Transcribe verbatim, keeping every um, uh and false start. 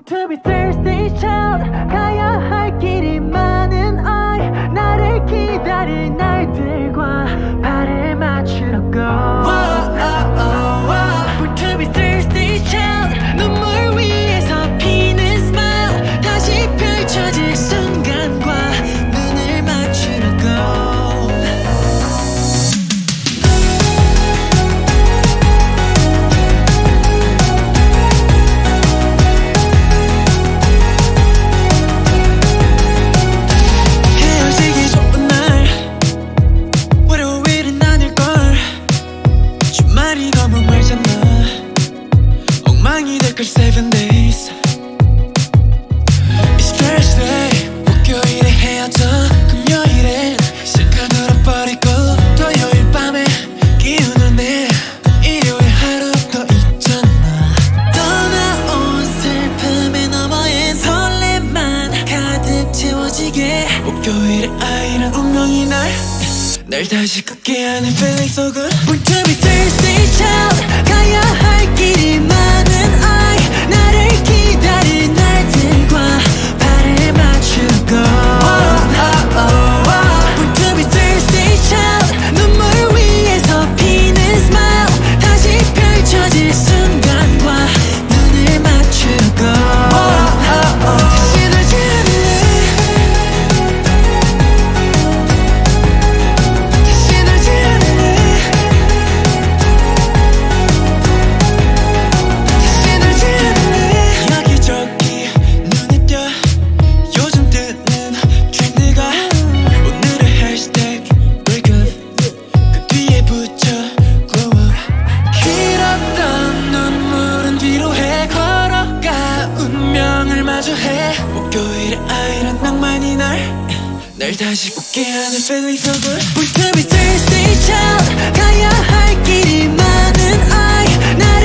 to be thirsty child 가야 할 길이 많은 I 나를 기다릴 날들과 발을 맞추러 go Born to be thirsty child 눈물 위에서 피는 smile 다시 펼쳐질 순간과 눈을 맞추러 go seven days It's Thursday 목요일에 헤어져 금요일엔 실컷 울어버리고 토요일 밤에 기운을 내 일요일 하루 더 있잖아 떠나온 슬픔의 너머엔 설렘만 가득 채워지게 목요일에 아이란 운명이 날 날 다시 걷게 하는 feeling so good Born to be thirsty child 가야 할 길이 많은 I 나를 기다릴 날들과 발을 맞추고 Born to be thirsty child 눈물 위에서 피는 smile 다시 펼쳐질 순간과 눈을 맞추고 다시 널 지울래 날 다시 웃게 하는 feeling so good Born to be thirsty child 가야 할 길이 많은 I